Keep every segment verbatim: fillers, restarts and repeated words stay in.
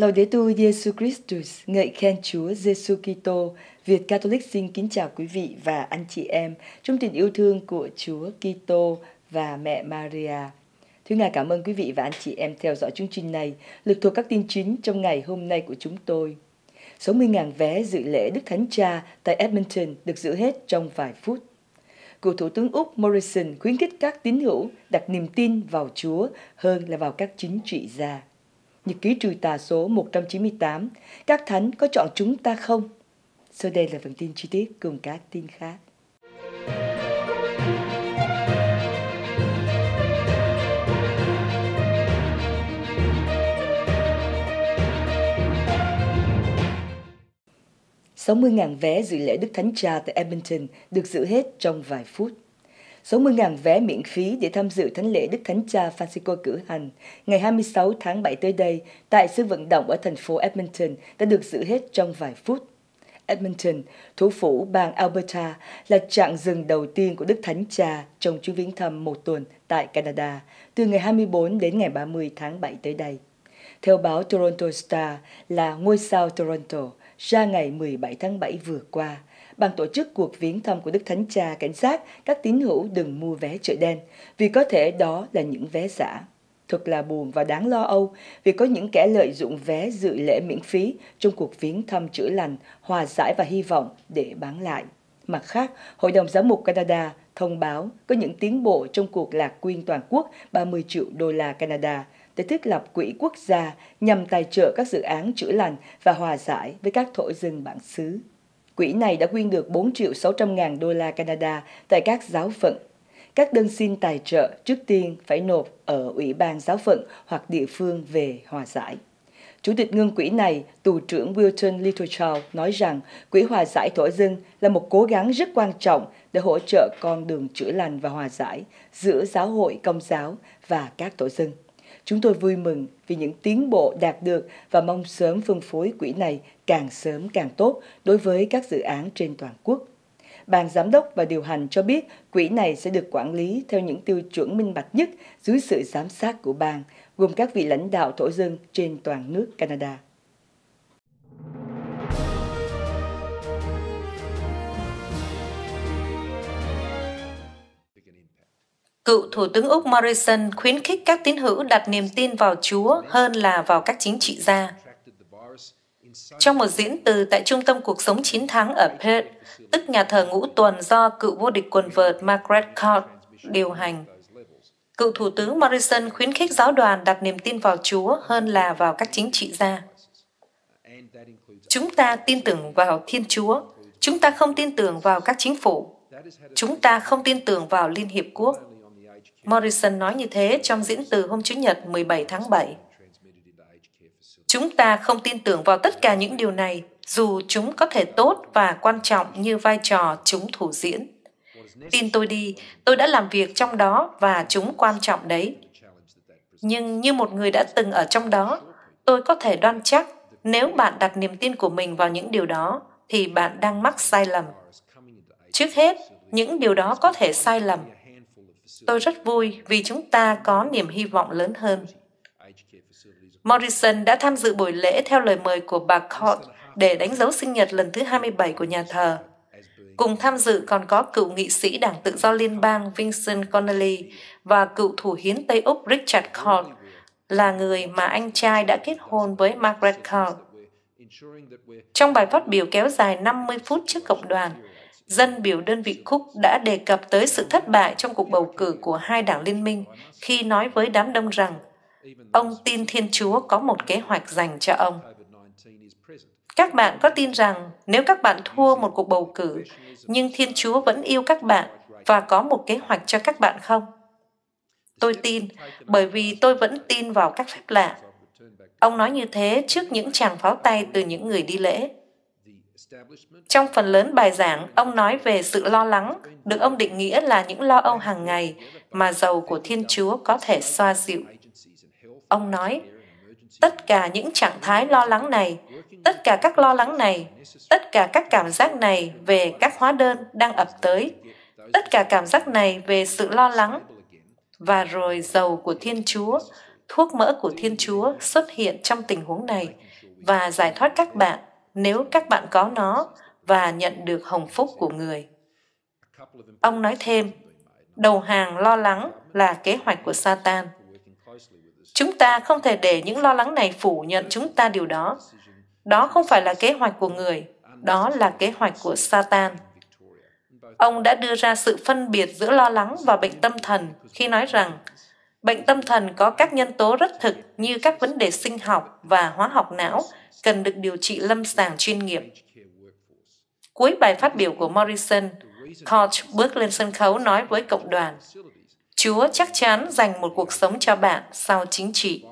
Laudetur Jesus Christus, ngợi khen Chúa Giêsu Kitô. Việt Catholic xin kính chào quý vị và anh chị em trong tình yêu thương của Chúa Kitô và mẹ Maria. Thưa Ngài cảm ơn quý vị và anh chị em theo dõi chương trình này, lược thuộc các tin chính trong ngày hôm nay của chúng tôi. sáu mươi nghìn vé dự lễ Đức Thánh Cha tại Edmonton được giữ hết trong vài phút. Cựu Thủ tướng Úc Morrison khuyến khích các tín hữu đặt niềm tin vào Chúa hơn là vào các chính trị gia. Nhật ký trừ tà số một trăm chín mươi tám, các thánh có chọn chúng ta không? Sau đây là phần tin chi tiết cùng các tin khác. sáu mươi nghìn vé dự lễ Đức Thánh Cha tại Edmonton được giữ hết trong vài phút. sáu mươi nghìn vé miễn phí để tham dự thánh lễ Đức Thánh Cha Francisco cử hành ngày hai mươi sáu tháng bảy tới đây tại sân vận động ở thành phố Edmonton đã được giữ hết trong vài phút. Edmonton, thủ phủ bang Alberta, là chặng dừng đầu tiên của Đức Thánh Cha trong chuyến viếng thăm một tuần tại Canada từ ngày hai mươi tư đến ngày ba mươi tháng bảy tới đây. Theo báo Toronto Star là ngôi sao Toronto, ra ngày mười bảy tháng bảy vừa qua, ban tổ chức cuộc viếng thăm của Đức Thánh Cha cảnh giác các tín hữu đừng mua vé chợ đen vì có thể đó là những vé giả. Thật là buồn và đáng lo âu vì có những kẻ lợi dụng vé dự lễ miễn phí trong cuộc viếng thăm chữa lành, hòa giải và hy vọng để bán lại. Mặt khác, Hội đồng Giám mục Canada thông báo có những tiến bộ trong cuộc lạc quyên toàn quốc ba mươi triệu đô la Canada để thiết lập quỹ quốc gia nhằm tài trợ các dự án chữa lành và hòa giải với các thổ dân bản xứ. Quỹ này đã quyên được bốn triệu sáu trăm ngàn đô la Canada tại các giáo phận. Các đơn xin tài trợ trước tiên phải nộp ở Ủy ban giáo phận hoặc địa phương về hòa giải. Chủ tịch ngân quỹ này, tù trưởng Wilton Littlechild, nói rằng quỹ hòa giải thổ dân là một cố gắng rất quan trọng để hỗ trợ con đường chữa lành và hòa giải giữa giáo hội Công giáo và các thổ dân. Chúng tôi vui mừng vì những tiến bộ đạt được và mong sớm phân phối quỹ này càng sớm càng tốt đối với các dự án trên toàn quốc. Ban giám đốc và điều hành cho biết quỹ này sẽ được quản lý theo những tiêu chuẩn minh bạch nhất dưới sự giám sát của bang, gồm các vị lãnh đạo thổ dân trên toàn nước Canada. Cựu Thủ tướng Úc Morrison khuyến khích các tín hữu đặt niềm tin vào Chúa hơn là vào các chính trị gia. Trong một diễn từ tại Trung tâm Cuộc sống chín tháng ở Perth, tức nhà thờ ngũ tuần do cựu vô địch quần vợt Margaret Court điều hành, cựu Thủ tướng Morrison khuyến khích giáo đoàn đặt niềm tin vào Chúa hơn là vào các chính trị gia. Chúng ta tin tưởng vào Thiên Chúa. Chúng ta không tin tưởng vào các chính phủ. Chúng ta không tin tưởng vào Liên Hiệp Quốc. Morrison nói như thế trong diễn từ hôm Chủ nhật mười bảy tháng bảy. Chúng ta không tin tưởng vào tất cả những điều này, dù chúng có thể tốt và quan trọng như vai trò chúng thủ diễn. Tin tôi đi, tôi đã làm việc trong đó và chúng quan trọng đấy. Nhưng như một người đã từng ở trong đó, tôi có thể đoan chắc nếu bạn đặt niềm tin của mình vào những điều đó, thì bạn đang mắc sai lầm. Trước hết, những điều đó có thể sai lầm. Tôi rất vui vì chúng ta có niềm hy vọng lớn hơn. Morrison đã tham dự buổi lễ theo lời mời của bà Court để đánh dấu sinh nhật lần thứ hai mươi bảy của nhà thờ. Cùng tham dự còn có cựu nghị sĩ Đảng Tự do Liên bang Vincent Connolly và cựu thủ hiến Tây Úc Richard Court, là người mà anh trai đã kết hôn với Margaret Court. Trong bài phát biểu kéo dài năm mươi phút trước cộng đoàn, dân biểu đơn vị Cook đã đề cập tới sự thất bại trong cuộc bầu cử của hai đảng liên minh khi nói với đám đông rằng ông tin Thiên Chúa có một kế hoạch dành cho ông. Các bạn có tin rằng nếu các bạn thua một cuộc bầu cử, nhưng Thiên Chúa vẫn yêu các bạn và có một kế hoạch cho các bạn không? Tôi tin, bởi vì tôi vẫn tin vào các phép lạ. Ông nói như thế trước những tràng pháo tay từ những người đi lễ. Trong phần lớn bài giảng, ông nói về sự lo lắng, được ông định nghĩa là những lo âu hàng ngày mà dầu của Thiên Chúa có thể xoa dịu. Ông nói, tất cả những trạng thái lo lắng này, tất cả các lo lắng này, tất cả các cảm giác này về các hóa đơn đang ập tới, tất cả cảm giác này về sự lo lắng, và rồi dầu của Thiên Chúa, thuốc mỡ của Thiên Chúa xuất hiện trong tình huống này và giải thoát các bạn nếu các bạn có nó và nhận được hồng phúc của người. Ông nói thêm, đầu hàng lo lắng là kế hoạch của Satan. Chúng ta không thể để những lo lắng này phủ nhận chúng ta điều đó. Đó không phải là kế hoạch của người, đó là kế hoạch của Satan. Ông đã đưa ra sự phân biệt giữa lo lắng và bệnh tâm thần khi nói rằng bệnh tâm thần có các nhân tố rất thực như các vấn đề sinh học và hóa học não cần được điều trị lâm sàng chuyên nghiệp. Cuối bài phát biểu của Morrison, Koch bước lên sân khấu nói với cộng đoàn, Chúa chắc chắn dành một cuộc sống cho bạn sau chính trị.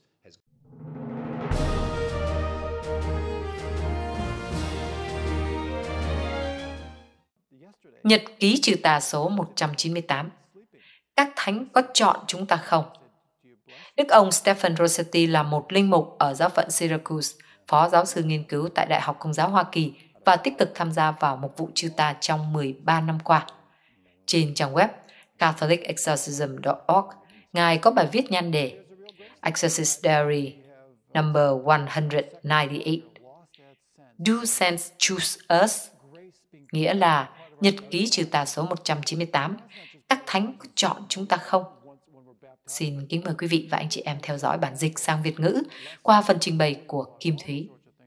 Nhật ký trừ tà số một trăm chín mươi tám. Các thánh có chọn chúng ta không? Đức ông Stephen Rossetti là một linh mục ở giáo phận Syracuse, phó giáo sư nghiên cứu tại Đại học Công giáo Hoa Kỳ và tích cực tham gia vào mục vụ trừ tà trong mười ba năm qua. Trên trang web catholic exorcism dot org, Ngài có bài viết nhan đề Exorcist Diary number một trăm chín mươi tám. Do saints choose us? Nghĩa là nhật ký trừ tà số một trăm chín mươi tám. Các thánh có chọn chúng ta không? Xin kính mời quý vị và anh chị em theo dõi bản dịch sang Việt ngữ qua phần trình bày của Kim Thúy.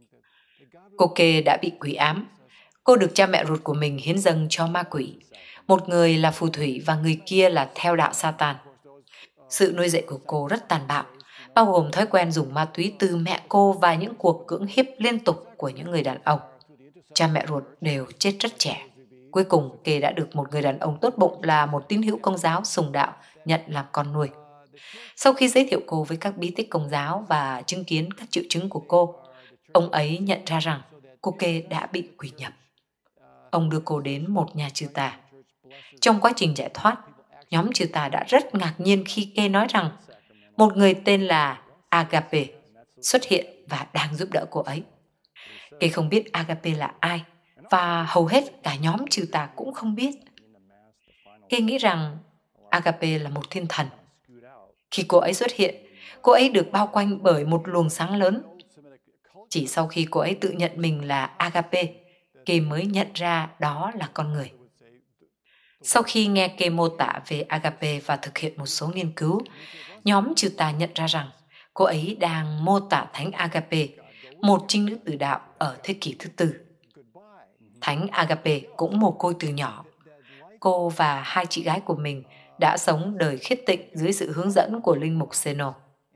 Cô Kê đã bị quỷ ám. Cô được cha mẹ ruột của mình hiến dâng cho ma quỷ. Một người là phù thủy và người kia là theo đạo Satan. Sự nuôi dạy của cô rất tàn bạo, bao gồm thói quen dùng ma túy từ mẹ cô và những cuộc cưỡng hiếp liên tục của những người đàn ông. Cha mẹ ruột đều chết rất trẻ. Cuối cùng, Kê đã được một người đàn ông tốt bụng là một tín hữu Công giáo sùng đạo nhận làm con nuôi. Sau khi giới thiệu cô với các bí tích Công giáo và chứng kiến các triệu chứng của cô, ông ấy nhận ra rằng cô Kê đã bị quỷ nhập. Ông đưa cô đến một nhà trừ tà. Trong quá trình giải thoát, nhóm trừ tà đã rất ngạc nhiên khi Kê nói rằng một người tên là Agape xuất hiện và đang giúp đỡ cô ấy. Kê không biết Agape là ai, và hầu hết cả nhóm trừ tà cũng không biết. Kê nghĩ rằng Agape là một thiên thần. Khi cô ấy xuất hiện, cô ấy được bao quanh bởi một luồng sáng lớn. Chỉ sau khi cô ấy tự nhận mình là Agape, Kê mới nhận ra đó là con người. Sau khi nghe Kê mô tả về Agape và thực hiện một số nghiên cứu, nhóm trừ tà nhận ra rằng cô ấy đang mô tả Thánh Agape, một trinh nữ tử đạo ở thế kỷ thứ tư. Thánh Agape cũng mồ côi từ nhỏ. Cô và hai chị gái của mình đã sống đời khiết tịnh dưới sự hướng dẫn của linh mục Zeno.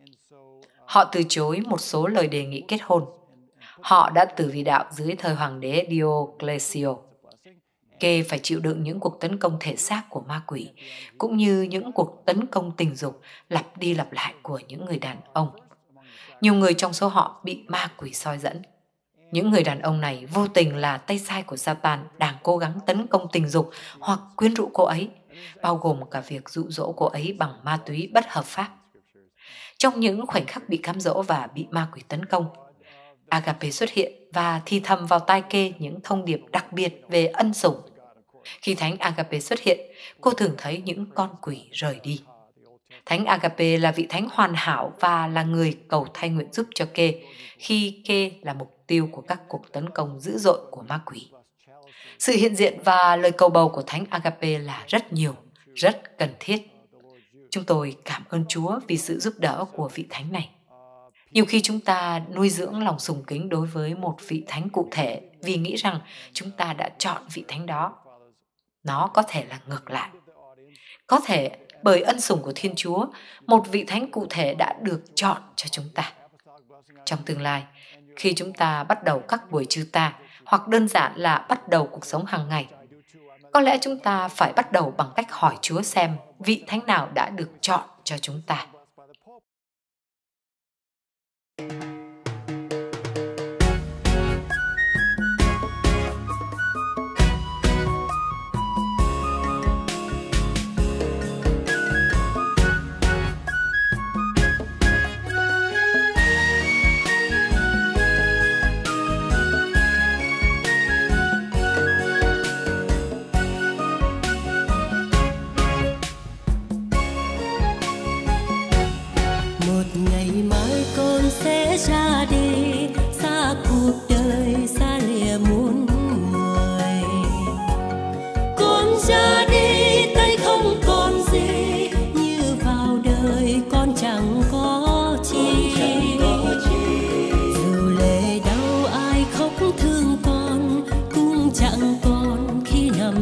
Họ từ chối một số lời đề nghị kết hôn. Họ đã tử vì đạo dưới thời hoàng đế Diocletian. Kê phải chịu đựng những cuộc tấn công thể xác của ma quỷ, cũng như những cuộc tấn công tình dục lặp đi lặp lại của những người đàn ông. Nhiều người trong số họ bị ma quỷ soi dẫn. Những người đàn ông này vô tình là tay sai của Satan đang cố gắng tấn công tình dục hoặc quyến rũ cô ấy, bao gồm cả việc dụ dỗ cô ấy bằng ma túy bất hợp pháp. Trong những khoảnh khắc bị cám dỗ và bị ma quỷ tấn công, Agape xuất hiện và thì thầm vào tai Kê những thông điệp đặc biệt về ân sủng. Khi Thánh Agape xuất hiện, cô thường thấy những con quỷ rời đi. Thánh Agape là vị thánh hoàn hảo và là người cầu thay nguyện giúp cho Kê khi Kê là mục tiêu của các cuộc tấn công dữ dội của ma quỷ. Sự hiện diện và lời cầu bầu của Thánh Agape là rất nhiều, rất cần thiết. Chúng tôi cảm ơn Chúa vì sự giúp đỡ của vị thánh này. Nhiều khi chúng ta nuôi dưỡng lòng sùng kính đối với một vị thánh cụ thể vì nghĩ rằng chúng ta đã chọn vị thánh đó. Nó có thể là ngược lại. Có thể bởi ân sủng của Thiên Chúa, một vị thánh cụ thể đã được chọn cho chúng ta. Trong tương lai, khi chúng ta bắt đầu các buổi trừ tà hoặc đơn giản là bắt đầu cuộc sống hàng ngày, có lẽ chúng ta phải bắt đầu bằng cách hỏi Chúa xem vị thánh nào đã được chọn cho chúng ta.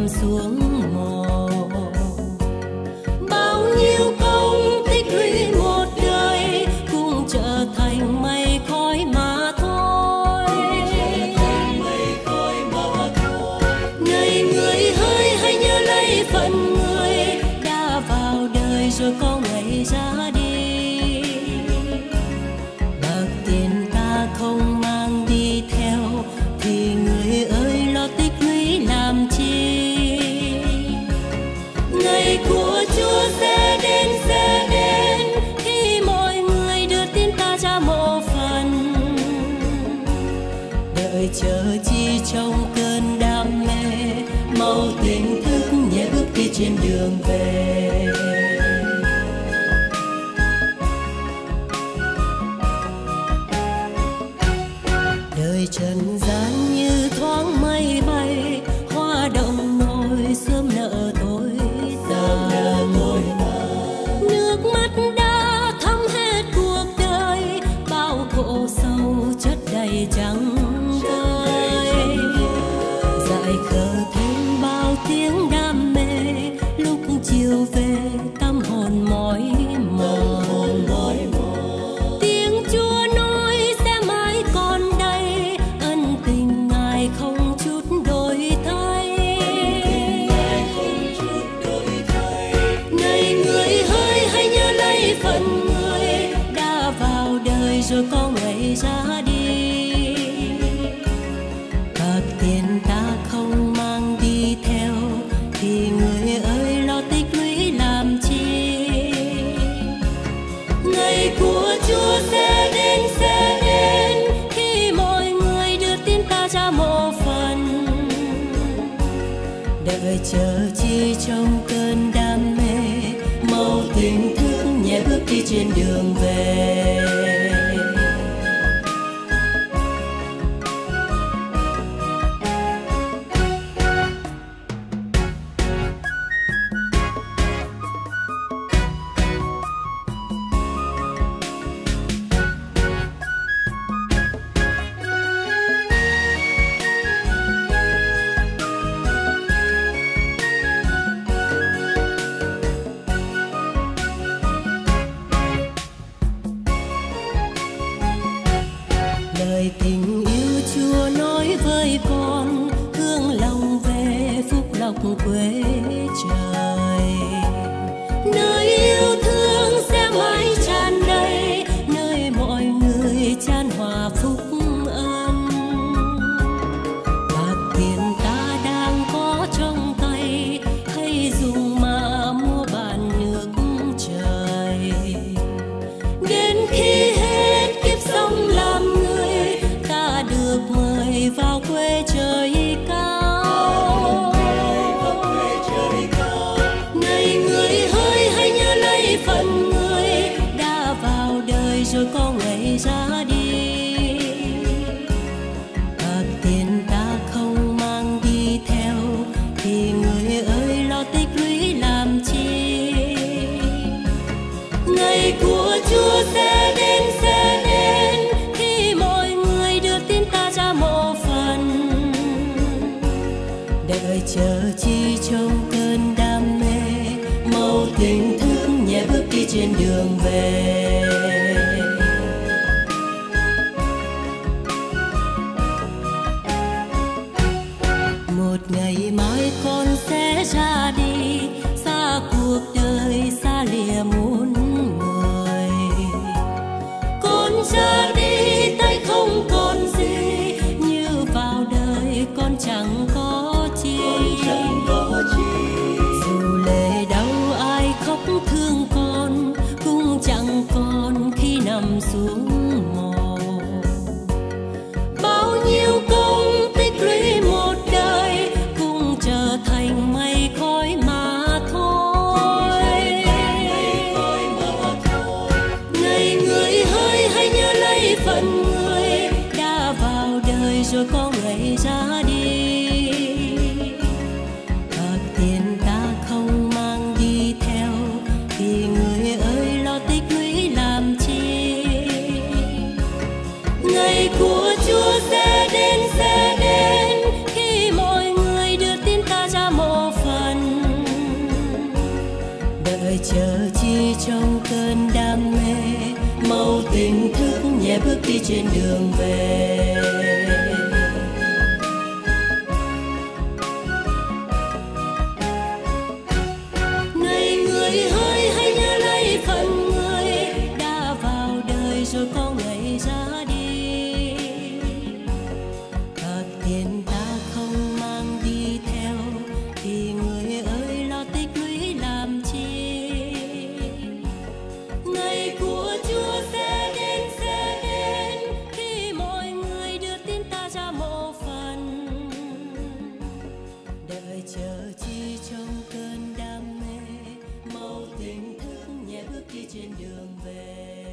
nằm xuống mồ. Bao nhiêu công tích lũy một đời cũng trở thành mây khói mà thôi. Này người hỡi, hãy nhớ lấy phận người đã vào đời rồi có ngày ra đi. Bạc tiền ta không mang đi theo thì người ơi lo tích lũy làm chi. Ngày của Chúa sẽ đến, sẽ đến khi mọi người đưa tin ta ra mộ phần. Đợi chờ chi trong cơn đam mê, mau tỉnh thức nhẹ bước đi trên đường về. Đời trần gian như thoáng mây bay, hoa động nổi sớm nợ tối tàn. Nước mắt đã thấm hết cuộc đời, bao khổ sâu chất đầy trắng vơi. Dại khờ thêm bao tiếng đam mê, lúc chiều về tâm hồn mỏi mòn. Tiếng Chúa nói sẽ mãi còn đây, ân tình Ngài không chút đổi thay. Này người hỡi, hãy nhớ lấy phận người đã vào đời rồi có ngày ra đi. Bạc tiền ta không mang đi theo thì người ơi lo tích lũy làm chi. Ngày của Chúa sẽ đến, sẽ đến khi mọi người đưa tin ta ra mộ phần. Đợi chờ chi trong cơn đam mê, mau tỉnh thức nhẹ bước đi trên đường về. Lời tình yêu Chúa nói với con, hướng lòng về phúc lộc quê trời. Nơi yêu thương sẽ mãi tràn đầy, nơi mọi người chan hòa phúc ân. Bạc tiền ta đang có trong tay, hãy dùng mà mua bàn nước trời. Đến khi hết kiếp sống làm người, ta được mời vào quê trời cao. Này người hỡi, hãy nhớ lấy phận người đã vào đời rồi có ngày ra đi. Bạc tiền ta không mang đi theo thì người ơi lo tích lũy làm chi. Ngày của Chúa sẽ đến, sẽ đến khi mọi người đưa tin ta ra mộ phần. Đợi chờ chi trong cơn đam mê, mau tỉnh thức nhẹ bước đi trên đường về. Một ngày mai con sẽ ra đi, xa cuộc đời, xa lìa muôn người. Con ra đi tay không còn gì, như vào đời con chẳng có chi. Dù lệ đau ai khóc thương con, cũng chẳng còn khi nằm xuống mồ. Bao nhiêu công tích lũy một đời cũng trở thành mây khói mà thôi. Này người hỡi, hãy nhớ lấy phận người đã vào đời rồi có ngày ra đi. Bạc tiền ta không mang đi theo thì người ơi lo tích lũy làm chi. đợi chờ chi trong cơn đam mê, mau tỉnh thức nhẹ bước đi trên đường về. Này người ơi, hãy nhớ lấy phần người đã vào đời rồi có ngày ra đi. Thật tiền ta không mang đi theo thì người ơi lo tích lũy làm chi. Ngày của Chúa sẽ đến, sẽ đến khi mọi người đưa tin ta ra mộ phần. Đợi chờ chi trong cơn đam mê, mau tỉnh thức nhẹ bước đi trên đường về.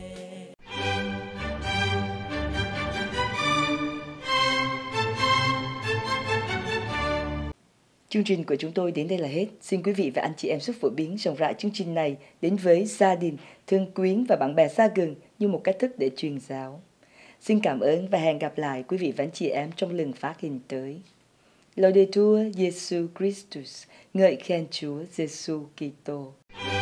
Chương trình của chúng tôi đến đây là hết. Xin quý vị và anh chị em giúp phổ biến rộng rãi chương trình này đến với gia đình, thương quyến và bạn bè xa gần như một cách thức để truyền giáo. Xin cảm ơn và hẹn gặp lại quý vị và anh chị em trong lần phát hình tới. Laudetur Jesus Christus, ngợi khen Chúa Giêsu Kitô.